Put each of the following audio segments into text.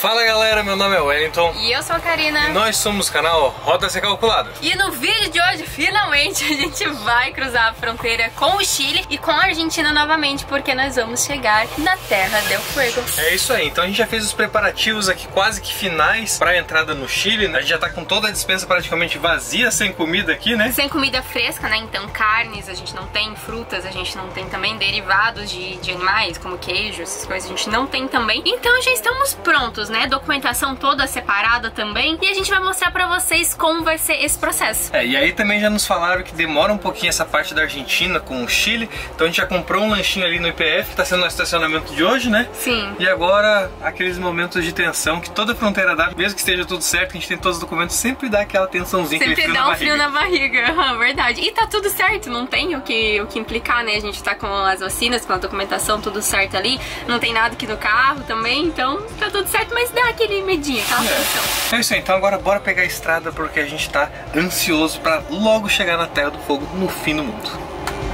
Fala galera, meu nome é Wellington. E eu sou a Karina. E nós somos o canal Rota Ser Calculada. E no vídeo de hoje, finalmente, a gente vai cruzar a fronteira com o Chile e com a Argentina novamente, porque nós vamos chegar na Terra del Fuego. É isso aí, então a gente já fez os preparativos aqui quase que finais para a entrada no Chile. A gente já tá com toda a despensa praticamente vazia, sem comida aqui, né? Sem comida fresca, né? Então carnes, a gente não tem frutas, a gente não tem também derivados de animais, como queijo, essas coisas a gente não tem também. Então já estamos prontos, né? Documentação toda separada também. E a gente vai mostrar pra vocês como vai ser esse processo. E aí também já nos falaram que demora um pouquinho essa parte da Argentina com o Chile. Então a gente já comprou um lanchinho ali no IPF, que tá sendo no estacionamento de hoje, né? Sim. E agora, aqueles momentos de tensão que toda fronteira dá, mesmo que esteja tudo certo, que a gente tem todos os documentos, sempre dá aquela tensãozinha, sempre aquele frio dá na um frio na barriga, verdade. E tá tudo certo, não tem o que implicar, né? A gente tá com as vacinas, com a documentação, tudo certo ali. Não tem nada aqui no carro também, então tá tudo certo, mas dá aquele medinho, aquela tensão. É isso aí, então agora bora pegar a estrada, porque a gente tá ansioso pra logo chegar na Terra do Fogo, no fim do mundo.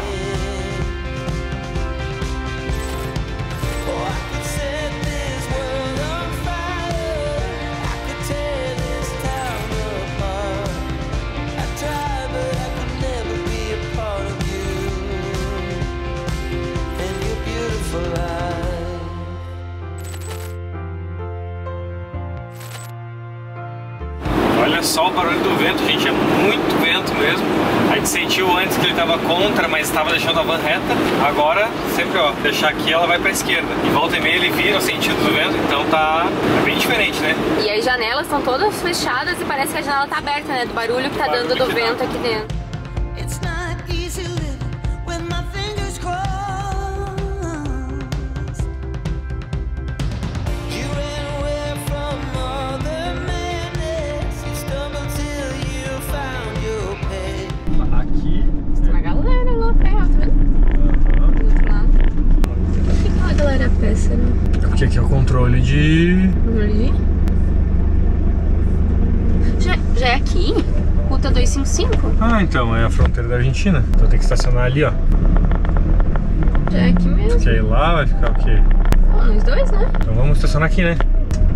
Olha só o barulho do vento, gente, é muito vento mesmo. A gente sentiu antes que ele estava contra, mas estava deixando a van reta. Agora, sempre ó, deixar aqui, ela vai para a esquerda. E volta e meia ele vira o sentido do vento, então tá bem diferente, né? E as janelas estão todas fechadas e parece que a janela tá aberta, né? Do barulho que tá dando do vento aqui dentro. Porque aqui é o controle de... Já é aqui? Ruta 255? Ah, então, é a fronteira da Argentina. Então tem que estacionar ali, ó. Já é aqui mesmo. Porque aí lá vai ficar o quê? Nós dois, né? Então vamos estacionar aqui, né?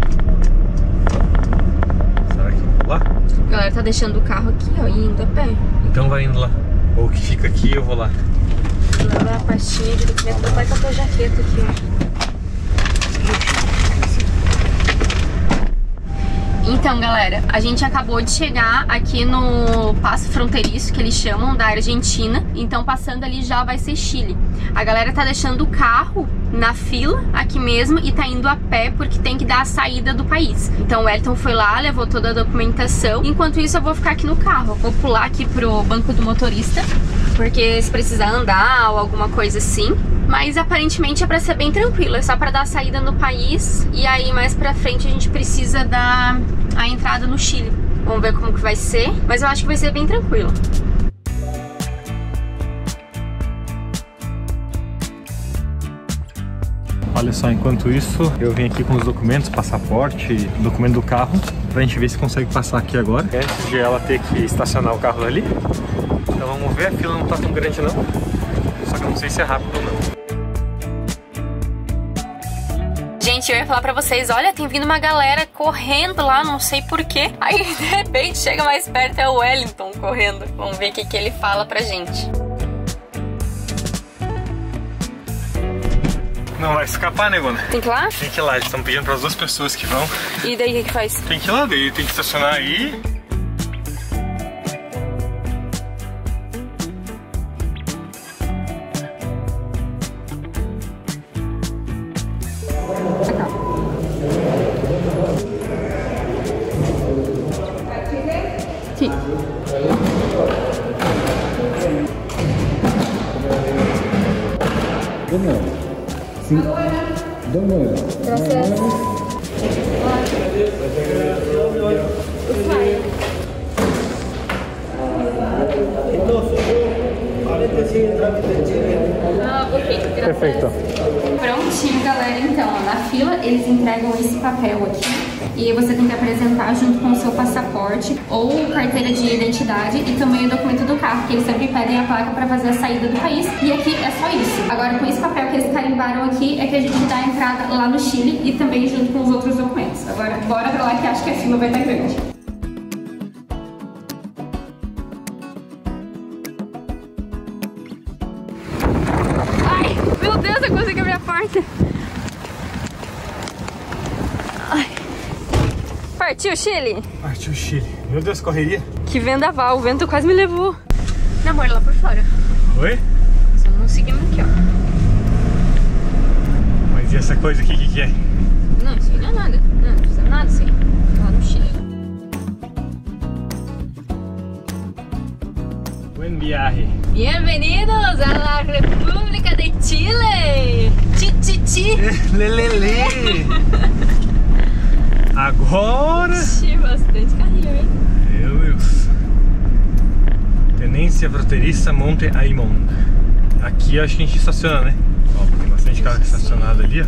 Será que lá? A galera tá deixando o carro aqui, ó, e indo a pé. Então vai indo lá. Ou que fica aqui, eu vou lá. Vou levar a pastinha de documento, vai com a tua jaqueta aqui, ó. Então, galera, a gente acabou de chegar aqui no passo fronteiriço, que eles chamam, da Argentina. Então, passando ali já vai ser Chile. A galera tá deixando o carro na fila aqui mesmo e tá indo a pé porque tem que dar a saída do país. Então, o Elton foi lá, levou toda a documentação. Enquanto isso, eu vou ficar aqui no carro. Eu vou pular aqui pro banco do motorista, porque se precisar andar ou alguma coisa assim. Mas aparentemente é pra ser bem tranquilo, é só pra dar a saída no país. E aí mais pra frente a gente precisa dar a entrada no Chile. Vamos ver como que vai ser, mas eu acho que vai ser bem tranquilo. Olha só, enquanto isso eu vim aqui com os documentos, passaporte, documento do carro, pra gente ver se consegue passar aqui agora, antes de ela ter que estacionar o carro ali. Então vamos ver, a fila não tá tão grande não, só que eu não sei se é rápido ou não. Gente, eu ia falar pra vocês, olha, tem vindo uma galera correndo lá, não sei porquê. Aí, de repente, chega mais perto, é o Wellington correndo. Vamos ver o que ele fala pra gente. Não vai escapar, né, Gona? Tem que ir lá? Tem que ir lá, eles estão pedindo para as duas pessoas que vão. E daí o que faz? Tem que ir lá, daí tem que estacionar aí. Sim. Sí. Gracias. Perfeito. Prontinho, galera, então, ó, na fila eles entregam esse papel aqui. E você tem que apresentar junto com o seu passaporte ou carteira de identidade e também o documento do carro, que eles sempre pedem a placa para fazer a saída do país. E aqui é só isso. Agora, com esse papel que eles carimbaram aqui, é que a gente dá a entrada lá no Chile e também junto com os outros documentos. Agora, que acho que a fila vai estar grande. Ai, meu Deus, eu consegui abrir a porta. Ai. Partiu, Chile? Partiu, Chile. Meu Deus, correria. Que vendaval, o vento quase me levou. Namoro lá por fora. Oi? Só não seguimos aqui, ó. Mas e essa coisa aqui, o que é? Não, isso aí não é nada. Não precisa nada isso aí. Lá no Chile. Buen viaje. Bem-vindos à la República de Chile! Chi! Lelele! Agora... Bastante carrinho, hein? Meu Deus. Tenência Fronteiriça Monte Aymon. Aqui acho que a gente estaciona, né? Ó, tem bastante carro estacionado ali, ó.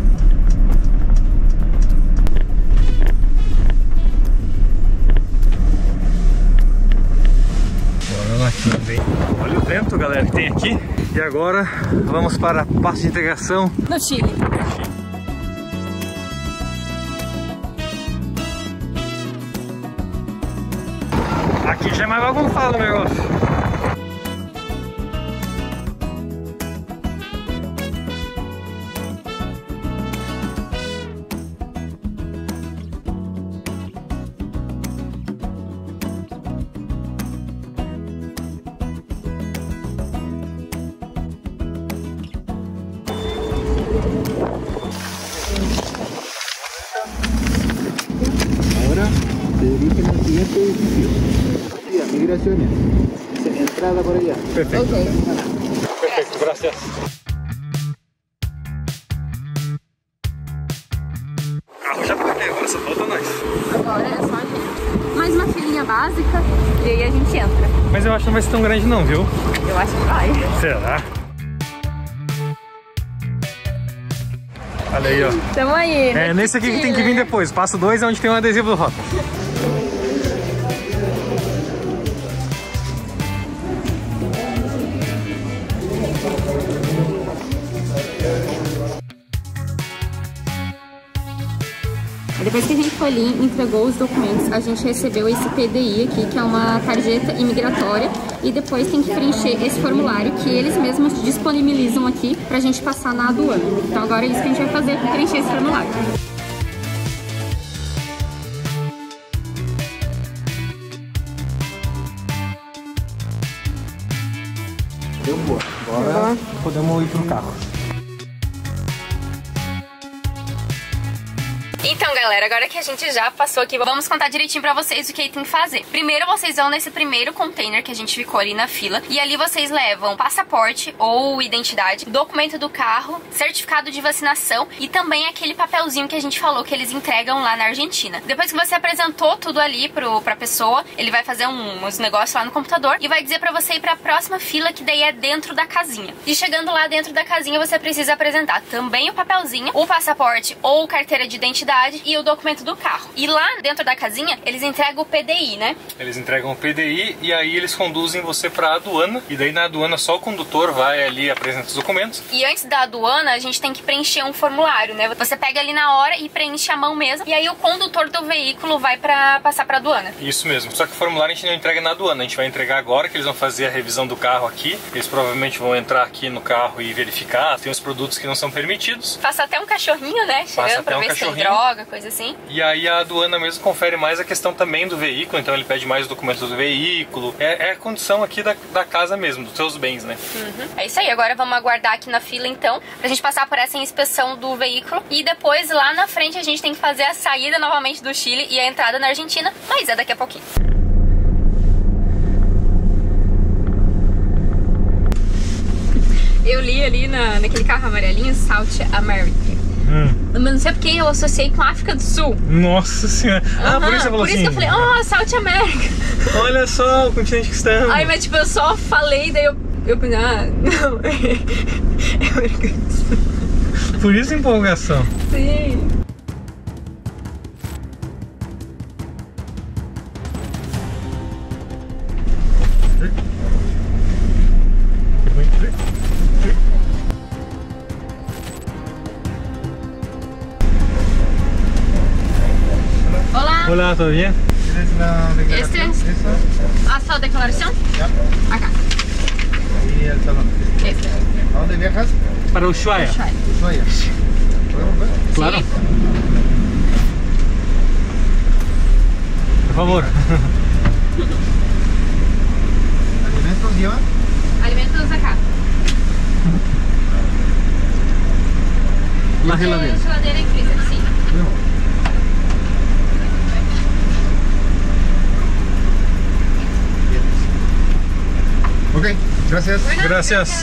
Bora lá também. Olha o vento, galera, que tem aqui. E agora vamos para Passo de Integração No Chile. Aqui já é mais bagunçado o negócio. Se dirigen al siguiente edificio. Sí, a migraciones. Entrada por allá. Perfeito. Ok. Perfeito, graças. O carro já foi, agora só falta nós. Agora é só a gente. Mais uma filinha básica e aí a gente entra. Mas eu acho que não vai ser tão grande não, viu? Eu acho que vai. Será? Olha aí, ó. Tamo aí, né? É nesse aqui que tem que vir depois. Passo 2 é onde tem um adesivo do Rota. Depois que a gente foi ali, entregou os documentos, a gente recebeu esse PDI aqui, que é uma tarjeta imigratória, e depois tem que preencher esse formulário que eles mesmos disponibilizam aqui pra gente passar na aduana. Então agora é isso que a gente vai fazer, preencher esse formulário. Deu boa. Agora podemos ir pro carro. Então, galera, agora que a gente já passou aqui, vamos contar direitinho pra vocês o que aí tem que fazer. Primeiro, vocês vão nesse primeiro container que a gente ficou ali na fila, e ali vocês levam passaporte ou identidade, documento do carro, certificado de vacinação e também aquele papelzinho que a gente falou que eles entregam lá na Argentina. Depois que você apresentou tudo ali pra pessoa, ele vai fazer uns negócios lá no computador e vai dizer pra você ir pra próxima fila, que daí é dentro da casinha. E chegando lá dentro da casinha, você precisa apresentar também o papelzinho, o passaporte ou carteira de identidade e o documento do carro. E lá dentro da casinha, eles entregam o PDI, né? Eles entregam o PDI e aí eles conduzem você pra aduana. E daí na aduana só o condutor vai ali e apresenta os documentos. E antes da aduana, a gente tem que preencher um formulário, né? Você pega ali na hora e preenche a mão mesmo. E aí o condutor do veículo vai passar pra aduana. Isso mesmo. Só que o formulário a gente não entrega na aduana. A gente vai entregar agora, que eles vão fazer a revisão do carro aqui. Eles provavelmente vão entrar aqui no carro e verificar. Tem os produtos que não são permitidos. Passa até um cachorrinho, né? Chegando pra ver se tem droga, coisa assim. E aí a aduana mesmo confere mais a questão também do veículo. Então ele pede mais o documento do veículo. É a condição aqui da casa mesmo, dos seus bens, né? Uhum. É isso aí. Agora vamos aguardar aqui na fila, então, pra gente passar por essa inspeção do veículo. E depois, lá na frente, a gente tem que fazer a saída novamente do Chile e a entrada na Argentina. Mas é daqui a pouquinho. Eu li ali naquele carro amarelinho, South America. Mas não sei porque eu associei com a África do Sul. Nossa senhora. Ah, por isso você falou assim. Por isso que eu falei, South America. Olha só o continente que estamos. Aí, mas tipo, eu só falei, daí eu pensei, não, é América do Sul. Por isso a empolgação. Sim. Hola, ¿todo bien? ¿Tienes la declaración? Este. ¿Esa? ¿Haz la declaración? Ya. Acá. Ahí el salón. Este. ¿A dónde viajas? Para Ushuaia. Ushuaia. ¿Podemos ver? Claro. Por favor. ¿Alimentos llevan? Alimentos acá. La geladeira. Geladeira y freezer, sí. Ok, gracias. Gracias.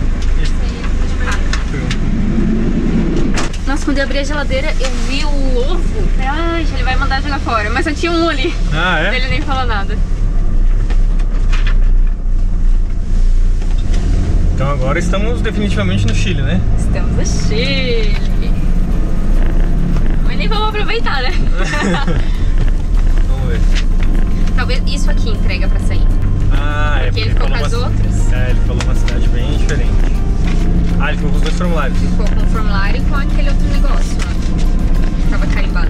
Nossa, quando eu abri a geladeira, eu vi o ovo. Ai, ele vai mandar jogar fora. Mas só tinha um ali. Ah, é? Ele nem falou nada. Então agora estamos definitivamente no Chile, né? Estamos no Chile. Mas nem vamos aproveitar, né? Vamos ver. Talvez isso aqui entrega pra sair. Ah, Porque ele ficou com as outras. É, ele falou uma cidade bem diferente. Ah, ele ficou com os dois formulários. Ficou com o formulário e com aquele outro negócio, ó. Tava carimbado.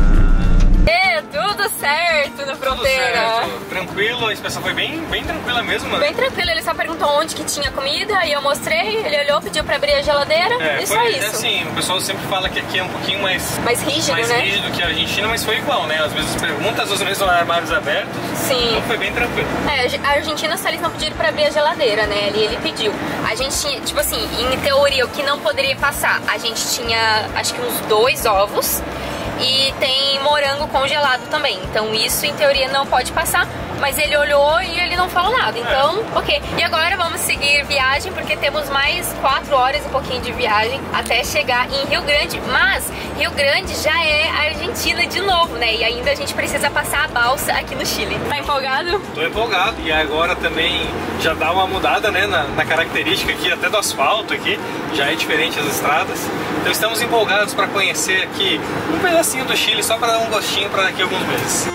Tudo certo na fronteira. Tudo certo, tranquilo, a inspeção foi bem tranquila mesmo, mano. Bem tranquilo, ele só perguntou onde que tinha comida, aí eu mostrei, ele olhou, pediu pra abrir a geladeira e só isso. Assim, o pessoal sempre fala que aqui é um pouquinho mais rígido, mais né? rígido que a Argentina, mas foi igual, né? Às vezes perguntas, às vezes são armários abertos. Sim. Então foi bem tranquilo. A Argentina só eles não pediram pra abrir a geladeira, né? Ele pediu. A gente tinha, tipo assim, em teoria, o que não poderia passar? A gente tinha, acho que uns 2 ovos. E tem morango congelado também. Então isso, em teoria, não pode passar. Mas ele olhou e ele não falou nada. Então, ok. E agora vamos seguir viagem, porque temos mais 4 horas e pouquinho de viagem até chegar em Rio Grande. Mas Rio Grande já é Argentina de novo, né? E ainda a gente precisa passar a balsa aqui no Chile. Tá empolgado? Tô empolgado. E agora também já dá uma mudada, né? Na característica aqui, até do asfalto aqui. Já é diferente as estradas. Então estamos empolgados para conhecer aqui um pedacinho do Chile, só para dar um gostinho para daqui a alguns meses.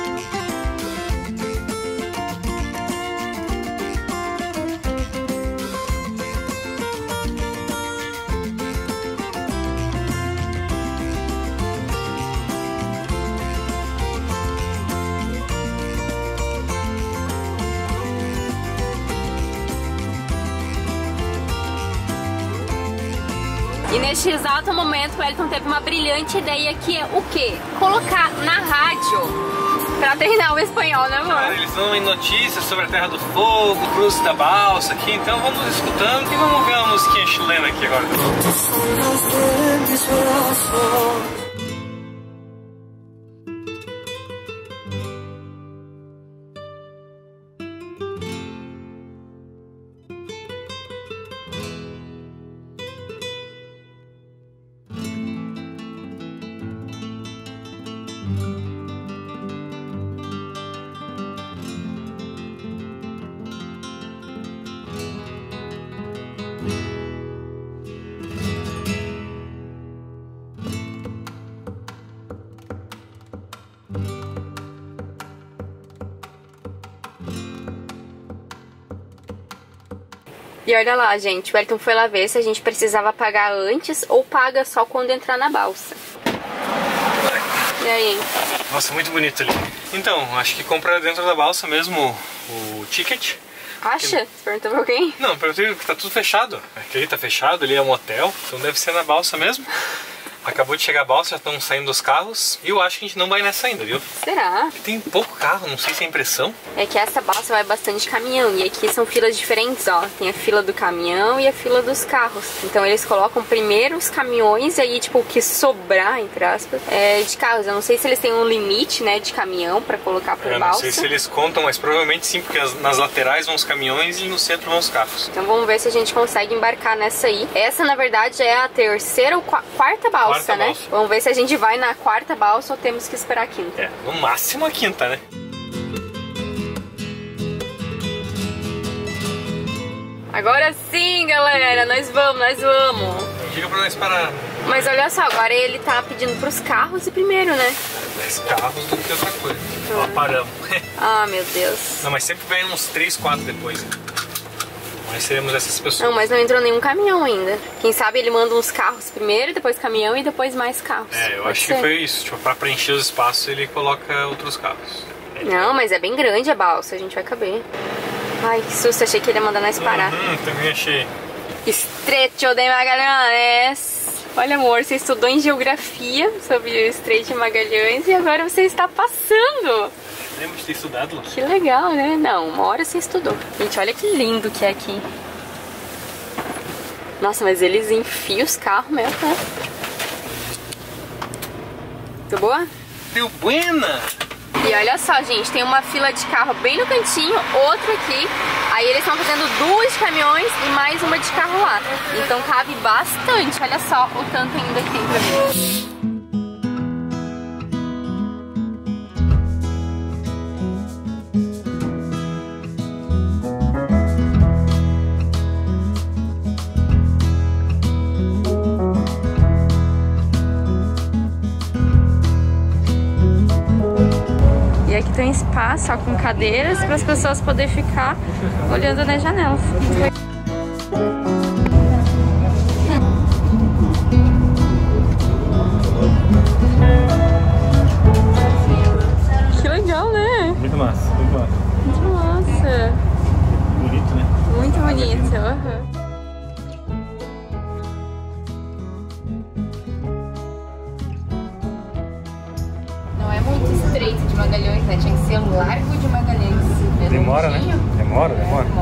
E neste exato momento o Wellington teve uma brilhante ideia que é o quê? Colocar na rádio pra treinar o espanhol, né, amor? Cara, eles dão notícias sobre a Terra do Fogo, cruzes da balsa aqui, então vamos escutando e vamos ver uma musiquinha chilena aqui agora. E olha lá, gente, o Wellington foi lá ver se a gente precisava pagar antes ou paga só quando entrar na balsa. E aí? Nossa, muito bonito ali. Então, acho que compra dentro da balsa mesmo o ticket. Acha? Você perguntou pra alguém? Não, perguntei que tá tudo fechado. Aqui tá fechado, ali é um hotel, então deve ser na balsa mesmo. Acabou de chegar a balsa, já estão saindo dos carros. E eu acho que a gente não vai nessa ainda, viu? Será? Tem pouco carro, não sei se é impressão. É que essa balsa vai bastante caminhão. E aqui são filas diferentes, ó. Tem a fila do caminhão e a fila dos carros. Então eles colocam primeiro os caminhões e aí, tipo, o que sobrar, entre aspas, é de carros. Eu não sei se eles têm um limite, né, de caminhão pra colocar por balsa. Eu não sei se eles contam, mas provavelmente sim, porque nas laterais vão os caminhões e no centro vão os carros. Então vamos ver se a gente consegue embarcar nessa aí. Essa, na verdade, é a terceira ou quarta balsa, né? Balsa. Vamos ver se a gente vai na quarta balsa ou temos que esperar a quinta. É, no máximo a quinta, né? Agora sim, galera, nós vamos. Diga pra nós parar. Mas olha só, agora ele tá pedindo pros carros e primeiro, né? 10 carros do que outra coisa. Ó, paramos. Ah, meu Deus. Não, mas sempre vem uns 3, 4 depois. Né? Nós seremos essas pessoas. Não, mas não entrou nenhum caminhão ainda. Quem sabe ele manda uns carros primeiro, depois caminhão e depois mais carros. É, eu acho que foi isso. Tipo, pra preencher os espaços ele coloca outros carros. Não, mas é bem grande a balsa, a gente vai caber. Ai, que susto, achei que ele ia mandar nós parar. Também achei. Estreito de Magalhães. Olha, amor, você estudou em geografia sobre o Estreito de Magalhães e agora você está passando. Lembra de ter estudado lá? Que legal, né? Não, uma hora você estudou. Gente, olha que lindo que é aqui. Nossa, mas eles enfiam os carros mesmo, né? Muito boa? Deu buena! E olha só, gente, tem uma fila de carro bem no cantinho, outro aqui. Aí eles estão fazendo 2 caminhões e mais uma de carro lá. Então cabe bastante. Olha só o tanto ainda que tem pra mim. E aqui tem espaço, ó, com cadeiras para as pessoas poderem ficar olhando nas janelas. Que legal, né? Muito massa, muito massa. Muito massa. Bonito, né? Muito bonito. Uhum. Estreito de Magalhães, né? Tinha que ser o Largo de Magalhães. Demora, né? Demora.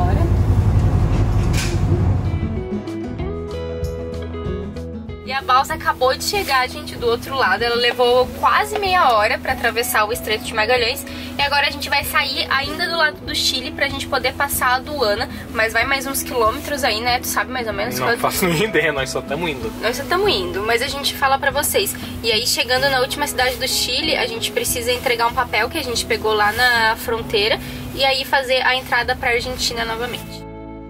E a balsa acabou de chegar, gente, do outro lado. Ela levou quase meia hora pra atravessar o Estreito de Magalhães. E agora a gente vai sair ainda do lado do Chile pra gente poder passar a aduana. Mas vai mais uns quilômetros aí, né? Tu sabe mais ou menos? Não faço nem ideia, nós só estamos indo. Nós só estamos indo, mas a gente fala pra vocês. E aí, chegando na última cidade do Chile, a gente precisa entregar um papel que a gente pegou lá na fronteira. E aí fazer a entrada pra Argentina novamente.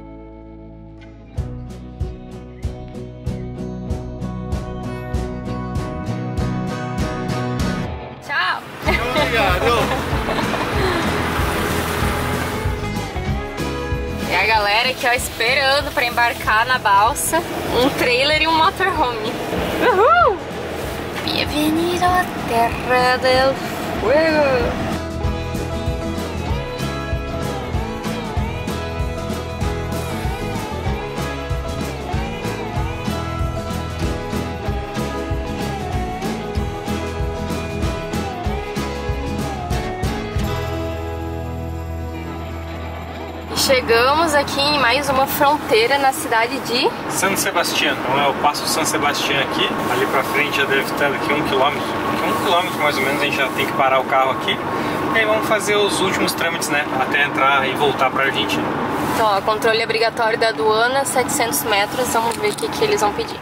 Tchau! Obrigado! E a galera aqui, ó, esperando pra embarcar na balsa. Um trailer e um motorhome. Uhul! Bienvenido à Terra del Fuego! Chegamos aqui em mais uma fronteira na cidade de San Sebastián. Então é o Passo San Sebastián aqui. Ali pra frente já deve estar daqui 1 quilômetro. Daqui 1 quilômetro mais ou menos a gente já tem que parar o carro aqui. E aí vamos fazer os últimos trâmites, né? Até entrar e voltar pra Argentina. Então, ó, controle obrigatório da aduana, 700 metros. Vamos ver o que eles vão pedir.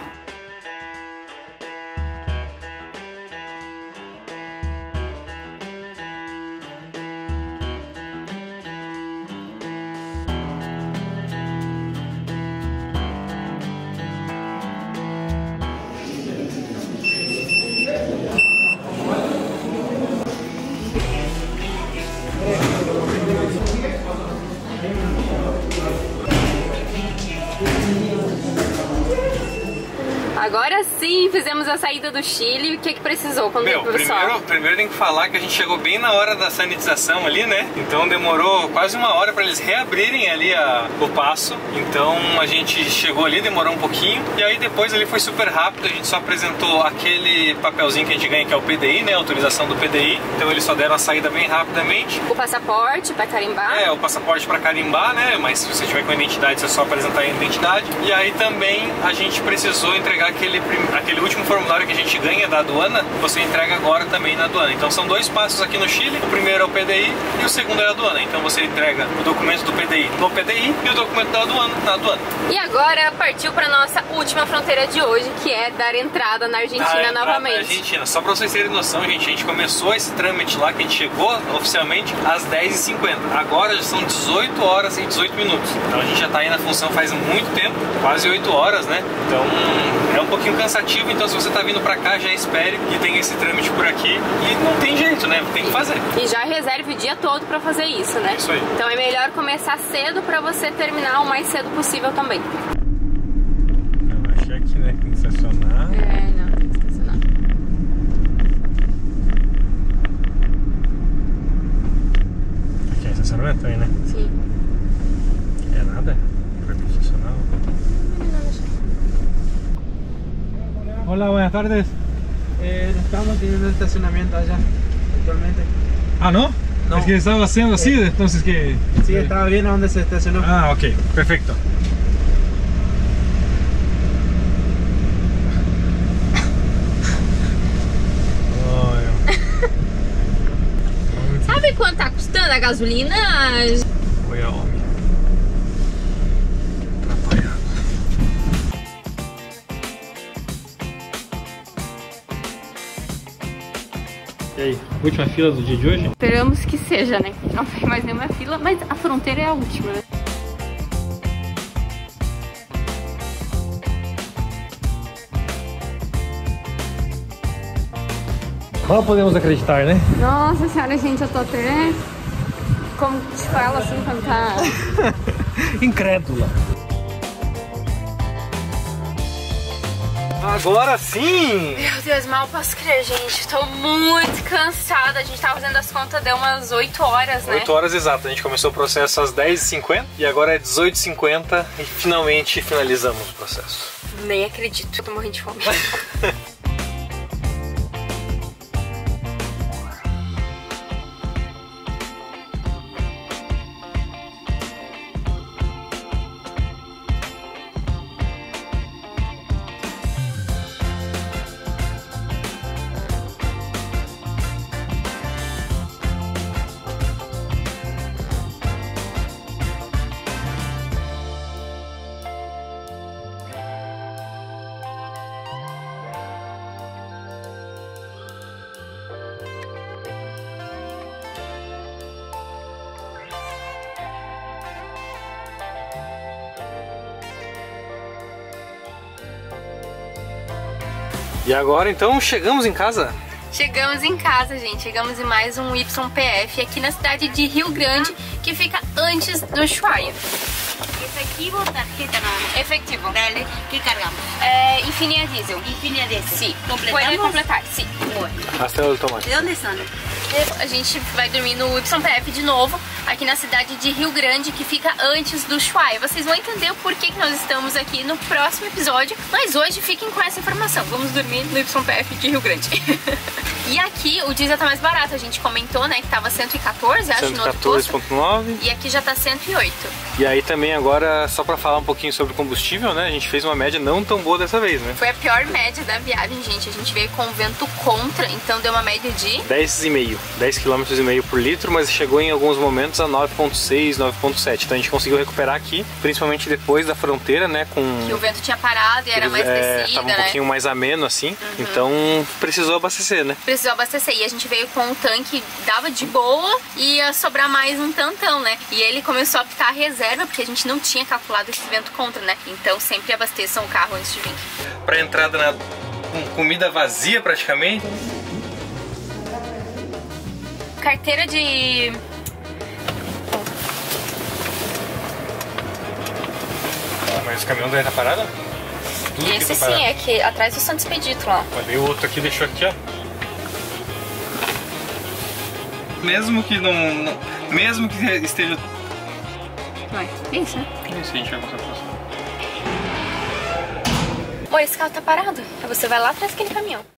Agora sim, fizemos a saída do Chile. O que precisou? Primeiro tem que falar que a gente chegou bem na hora da sanitização ali, né? Então demorou quase 1 hora para eles reabrirem ali o passo. Então a gente chegou ali, demorou um pouquinho. E aí depois ali foi super rápido. A gente só apresentou aquele papelzinho que a gente ganha, que é o PDI, né? A autorização do PDI. Então eles só deram a saída bem rapidamente. O passaporte para carimbar. É, o passaporte para carimbar, né? Mas se você tiver com a identidade, você só apresentar a identidade. E aí também a gente precisou entregar aquele último formulário que a gente ganha da aduana, você entrega agora também na aduana. Então são 2 passos aqui no Chile. O primeiro é o PDI e o segundo é a aduana. Então você entrega o documento do PDI no PDI e o documento da aduana na aduana. E agora partiu para nossa última fronteira de hoje, que é dar entrada na Argentina novamente. Na Argentina. Só para vocês terem noção, gente, a gente começou esse trâmite lá, que a gente chegou oficialmente às 10h50. Agora já são 18 horas e 18 minutos. Então a gente já tá aí na função faz muito tempo, quase 8 horas, né? Então é um pouquinho cansativo, então se você tá vindo pra cá, já espere que tem esse trâmite por aqui. E não tem jeito, isso, né? Tem que fazer. E já reserve o dia todo pra fazer isso, né? Isso aí. Então é melhor começar cedo pra você terminar o mais cedo possível também. Eu achei aqui, né? Tem que estacionar. Não, tem que estacionar. Aqui é estacionamento aí, né? Sim. É nada? Foi pro estacionar. Hola, buenas tardes. Estamos teniendo estacionamiento allá actualmente. Ah, ¿no? No. Es que estaba haciendo así, entonces que... Sí, estaba bien a donde se estacionó. Ah, ok, perfecto. Sabe quanto tá custando a gasolina? Olha, homem. Atrapalhado. E aí, última fila do dia de hoje? Esperamos que seja, né? Não tem mais nenhuma fila, mas a fronteira é a última, né? Mal podemos acreditar, né? Nossa senhora, gente, eu tô até... Como te fala assim quando tá... Incrédula. Agora sim! Meu Deus, mal posso crer, gente. Tô muito cansada. A gente tava fazendo as contas, deu umas 8 horas, né? 8 horas exatas. A gente começou o processo às 10h50 e agora é 18h50 e finalmente finalizamos o processo. Nem acredito, eu tô morrendo de fome. E agora então chegamos em casa. Chegamos em casa, gente. Chegamos em mais um YPF aqui na cidade de Rio Grande, que fica antes do Ushuaia. ¿Efectivo o tarjeta nada más? Efectivo. Dale, ¿qué cargamos? Infinia Diesel. Infinia de ese. Sim. ¿Completamos? Pode completar, sim. Bueno. Pastel de tomate. ¿De dónde son? A gente vai dormir no YPF de novo, aqui na cidade de Rio Grande, que fica antes do Ushuaia. Vocês vão entender o porquê que nós estamos aqui no próximo episódio, mas hoje fiquem com essa informação. Vamos dormir no YPF de Rio Grande. E aqui o diesel tá mais barato, a gente comentou, né, que tava 114, acho, no outro posto. 114,9. E aqui já tá 108. E aí também agora, só pra falar um pouquinho sobre combustível, né, a gente fez uma média não tão boa dessa vez, né? Foi a pior média da viagem, gente. A gente veio com vento contra, então deu uma média de 10,5 km por litro, mas chegou em alguns momentos a 9,6, 9,7. Então a gente conseguiu recuperar aqui, principalmente depois da fronteira, né, com... que o vento tinha parado e era mais descida, tava um né? pouquinho mais ameno, assim, então precisou abastecer, né? Precisou abastecer, e a gente veio com um tanque, dava de boa e ia sobrar mais um tantão, né? E ele começou a apitar a reserva, porque a gente não tinha calculado esse vento contra, né? Então sempre abasteçam o carro antes de vir. Pra entrada com comida vazia praticamente. Carteira de... Mas o caminhão daí tá parado? Tudo aqui Esse tá sim, parado. é que atrás do Santo Expedito lá. Olha, e o outro aqui deixou aqui, ó. Mesmo que não... Mesmo que esteja... Ué, é isso, né? Isso, a gente vai mostrar pra você. Oi, esse carro tá parado. Aí você vai lá atrás daquele caminhão.